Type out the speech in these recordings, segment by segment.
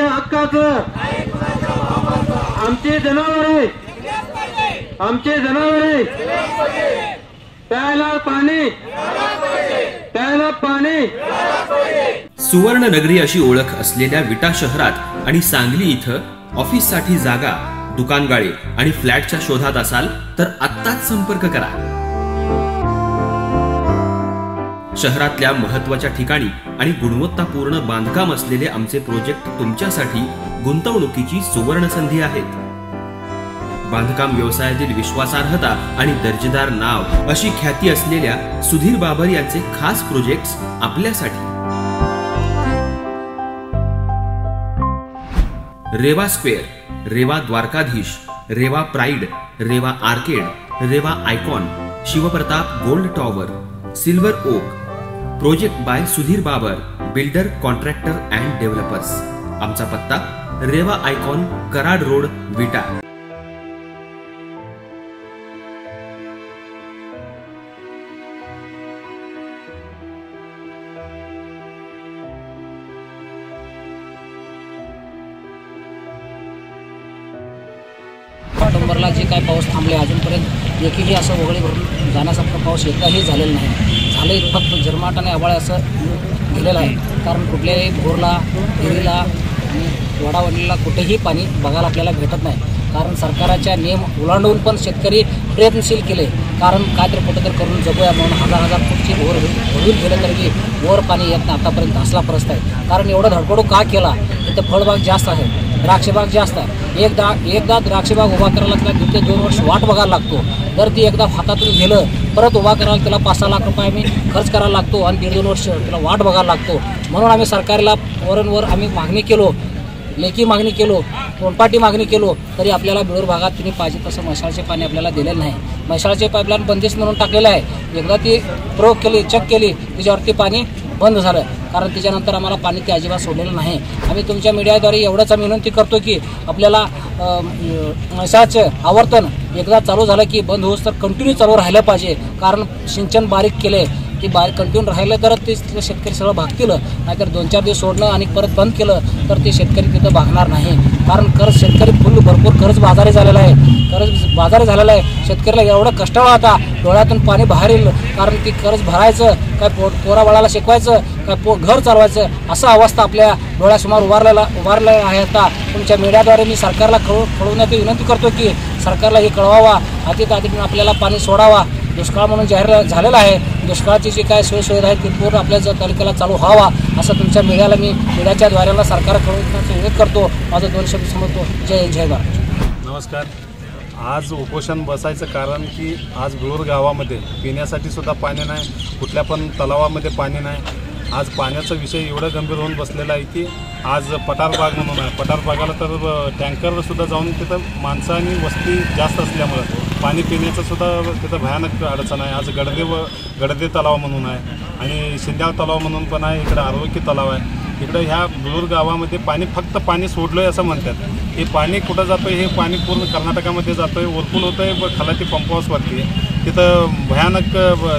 हक्काचं, आमचे जनावरे प्यायला पाणी सुवर्ण नगरी अशी ओळख असलेल्या विटा शहरात आणि सांगली इथं ऑफिससाठी जागा, दुकानगाळे आणि फ्लॅटच्या शोधात असाल तर आत्ताच संपर्क करा। शहरातल्या महत्त्वाच्या ठिकाणी आणि गुणवत्तापूर्ण बांधकाम असलेले आमचे प्रोजेक्ट तुमच्यासाठी गुंतवणुकीची सुवर्ण संधी आहेत। बांधकाम व्यवसायातील विश्वासार्हता आणि दर्जेदार नाव अशी ख्याती असलेल्या सुधीर बाबर यांचे खास प्रोजेक्ट्स आपल्यासाठी। Reva square, Reva Dwarkadhish, Reva pride, Reva arcade, Reva icon, Shivpratap gold tower, silver oak. Project by Sudhir Babar, builder, contractor and developers. आमचा पत्ता रेवा आयकॉन, कराड रोड, विटा। ऑक्टोबरला जे काय पाऊस थांबले अजूनपर्यंत एकही असं वगळे भरून जाण्यासारखा पाऊस एकदाही झालेला नाही। झाले फक्त झिरमाटाने आभाळ असं गेलेलं आहे। कारण कुठल्याही भोरला, विहिरीला आणि वडावडीला कुठेही पाणी बघायला आपल्याला भेटत नाही। कारण सरकारच्या नियम ओलांडून पण शेतकरी प्रयत्नशील केले। कारण काय तर कुठंतरी करून जगूया म्हणून हजार फूटची भोर भरून गेलं तरी वर पाणी येत नाही। आतापर्यंत असला परिस्थिती आहे। कारण एवढं धडपडू का केला? इथं फळबाग जास्त आहे, द्राक्षबाग जास्त आहे। एकदा द्राक्षबाग उभा करायला त्याला 2 ते 2 वर्ष वाट बघायला लागतो। जर ती एकदा हातातून गेलं परत उभा करायला त्याला 5-6 लाख रुपये आम्ही खर्च करायला लागतो आणि 1.5-2 वर्ष त्याला वाट बघायला लागतो। म्हणून आम्ही सरकारला वरंवर आम्ही मागणी केलो, लेखी मागणी केलो, तोंडपाटी मागणी केलो, तरी आपल्याला बिळूर भागात तिने पाहिजे तसं मशाळचे पाणी आपल्याला दिलेलं नाही। मशाळचे पाईपलाईन बंदिस्त म्हणून टाकलेलं आहे। एकदा ती प्रयोग केली, चेक केली, तिच्यावरती पाणी बंद झालं। कारण त्याच्यानंतर आम्हाला पाणी ते अजिबात सोडलेलं नाही। आम्ही तुमच्या मीडियाद्वारे एवढंच आम्ही विनंती करतो की आपल्याला मशाळचं आवर्तन एकदा चालू झालं की बंद होऊस तर कंटिन्यू चालू राहिलं पाहिजे। कारण सिंचन बारीक केले, ती बाहेर कंटिन्यू राहिलं तर ते शेतकरी सगळं भागतील। नाहीतर 2-4 दिवस सोडणं आणि परत बंद केलं तर ते शेतकरी तिथं भागणार नाही। कारण कर्ज शेतकरी भरपूर कर्ज बाजारी झालेला आहे। शेतकऱ्याला एवढं कष्टाळं आता डोळ्यातून पाणी बाहेर येईल। कारण ती कर्ज भरायचं काय, पोरा बाळाला शिकवायचं काय, घर चालवायचं, असं अवस्था आपल्या डोळ्यासमोर उभारलेला आहे। आता तुमच्या मीडियाद्वारे मी सरकारला कळवण्याची विनंती करतो की सरकारला हे कळवावा, अतितातडीने आपल्याला पाणी सोडावा। दुष्काळ म्हणून जाहीर झालेला आहे। दुष्काळाची जी काय सोयीसुविधा आहे ती पूर्ण आपल्या तालुक्याला चालू व्हावा असं तुमच्या मीडियाच्या द्वारे सरकार कळवण्याचा विनंती करतो। माझं 2 शब्द समजतो। जय भारत। नमस्कार। आज उपोषण बसायचं कारण की आज बिळूर गावामध्ये पिण्यासाठी सुद्धा पाणी नाही, कुठल्या पण तलावामध्ये पाणी नाही। आज पाण्याचा विषय एवढा गंभीर होऊन बसलेला आहे की आज पठारबाग म्हणून आहे, पठारबागाला तर टँकरसुद्धा जाऊन तिथं माणसं आणि वस्ती जास्त असल्यामुळं पाणी पिण्याचं सुद्धा तिथं भयानक अडचण आहे। आज गडदे तलाव म्हणून आहे आणि शिंद्याळ तलाव म्हणून पण आहे, इकडं आरोग्य तलाव आहे। इकडं ह्या बिळूर गावामध्ये फक्त पाणी सोडलं आहे असं म्हणतात। हे पाणी कुठं जातं हे पाणी पूर्ण कर्नाटकामध्ये जातं आहे, ओरपूल होतं आहे, खालाती पंप हाऊसवरती तिथं भयानक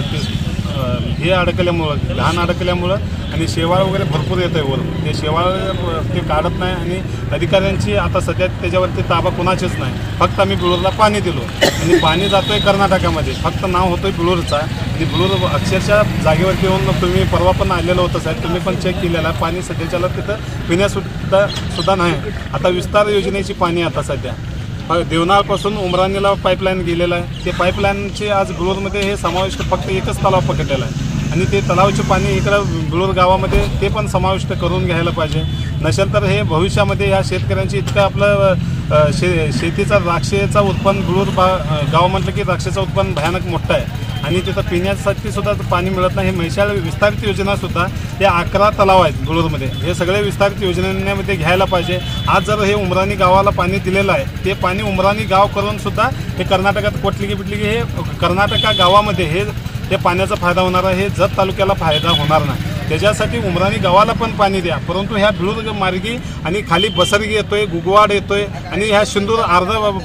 हे अडकल्यामुळं, घाण अडकल्यामुळं आणि शेवाळ वगैरे भरपूर येतं आहे वर। ते शेवाळ ते काढत नाही आणि अधिकाऱ्यांची आता सध्या त्याच्यावरती ताबा कोणाचीच नाही। फक्त आम्ही बिळूरला पाणी दिलो आणि पाणी जातो आहे कर्नाटकामध्ये, फक्त नाव होतं आहे बिळूरचा। आणि बिळूर अक्षरशः जागेवरती येऊन तुम्ही परवा पण आलेलं होतं साहेब, तुम्ही पण चेक केलेलं आहे। पाणी सध्याच्याला तिथं पिण्यासुद्धा नाही। आता विस्तार योजनेची पाणी आता सध्या देवनाळपासून उमराणीला पाईपलाईन गेलेलं आहे। ते पाईपलाईनचे आज बिळूरमध्ये हे समाविष्ट फक्त एकच तलाव पकडलेला आहे आणि ते तलावाचे पाणी इकडं बिळूर गावामध्ये ते पण समाविष्ट करून घ्यायला पाहिजे। नसेल तर हे भविष्यामध्ये या शेतकऱ्यांची इतकं आपलं शेतीचा द्राक्षेचा उत्पन्न बिळूर गाव म्हटलं की द्राक्षेचं उत्पन्न भयानक मोठं आहे आणि तिथं पिण्यासाठी सुद्धा पाणी मिळत नाही। म्हैसाळ विस्तारित योजनासुद्धा हे 11 तलाव आहेत बिळूरमध्ये, हे सगळे विस्तारित योजनेमध्ये घ्यायला पाहिजे। आज जर हे उमराणी गावाला पाणी दिलेलं आहे, ते पाणी उमराणी गाव करून सुद्धा हे कर्नाटकात पिटली हे कर्नाटका गावामध्ये हे पाण्याचा फायदा होणार आहे, हे जत तालुक्याला फायदा होणार नाही। त्याच्यासाठी उमराणी गावाला पण पाणी द्या, परंतु ह्या बिळूर मार्गी आणि खाली बसरगी येतोय, गुगवाड येतोय आणि ह्या सिंदूर अर्धा भाग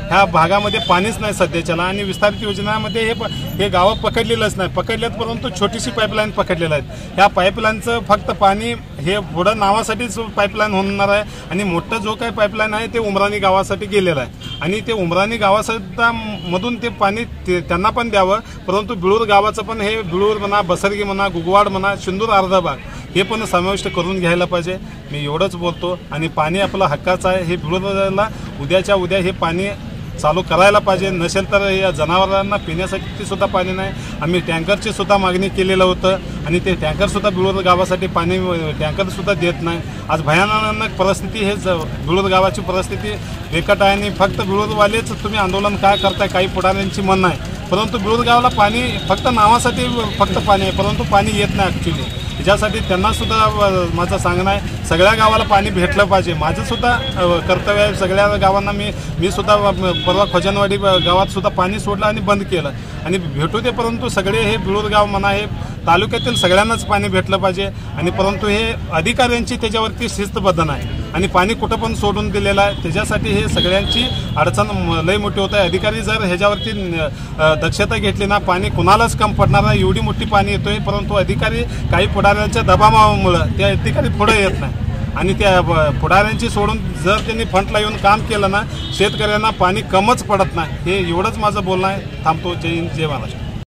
ह्या भागामध्ये पाणीच नाही सध्याच्याला आणि विस्तारित योजनामध्ये हे गावं पकडलेलंच नाही. पकडल्यात परंतु छोटीशी पाईपलाईन पकडलेलं आहे. ह्या पाईपलाईनचं फक्त पाणी हे पुढं नावासाठीच पाईपलाईन होणार आहे आणि मोठं जो काही पाईपलाईन आहे ते उमराणी गावासाठी गेलेलं आहे आणि ते उमराणी गावासुद्धा मधून ते पाणी त्यांना पण द्यावं. परंतु बिळूर गावाचं पण हे बिळूर म्हणा, बसरगी म्हणा, गुगवाड म्हणा, शिंदूर अर्धा भाग हे पण समाविष्ट करून घ्यायला पाहिजे. मी एवढंच बोलतो आणि पाणी आपलं हक्काचं आहे. हे बिळूरला उद्याच्या उद्या हे पाणी चालू करायला पाहिजे. नसेल तर या जनावरांना पिण्यासाठी सुद्धा पाणी नाही. आम्ही टँकरची सुद्धा मागणी केलेलं होतं आणि ते टँकरसुद्धा बिळूर गावासाठी पाणी टँकरसुद्धा देत नाही. आज भयानक परिस्थिती हे बिळूर गावाची परिस्थिती बेकट आहे आणि फक्त बिळूरवालेच तुम्ही आंदोलन काय करताय काही पुढाऱ्यांची म्हणणं आहे. परंतु बिळूर गावाला पाणी फक्त नावासाठी फक्त पाणी आहे परंतु पाणी येत नाही ॲक्च्युली. त्याच्यासाठी त्यांनासुद्धा माझं सांगणं आहे सगळ्या गावाला पाणी भेटलं पाहिजे. माझंसुद्धा कर्तव्य आहे. सगळ्या गावांना मी सुद्धा परवा खोजनवाडी गावातसुद्धा पाणी सोडलं आणि बंद केलं आणि भेटू दे. परंतु सगळे हे बिळूर गाव म्हणा हे तालुक्यातील सगळ्यांनाच पाणी भेटलं पाहिजे आणि परंतु हे अधिकाऱ्यांची त्याच्यावरती शिस्तबद्ध नाही आणि पाणी कुठं पण सोडून दिलेलं आहे. त्याच्यासाठी हे सगळ्यांची अडचण लई मोठी होत आहे. अधिकारी जर ह्याच्यावरती दक्षता घेतली ना पाणी कुणालाच कम पडणार नाही. एवढी मोठी पाणी येतोय परंतु अधिकारी काही पुढाऱ्यांच्या दबावामुळं ते अधिकारी पुढे येत नाही आणि त्या पुढाऱ्यांची सोडून जर त्यांनी फ्रंटला येऊन काम केलं ना शेतकऱ्यांना पाणी कमच पडत नाही. हे एवढंच माझं बोलणं आहे. थांबतो. जय हिंद, जय महाराष्ट्र.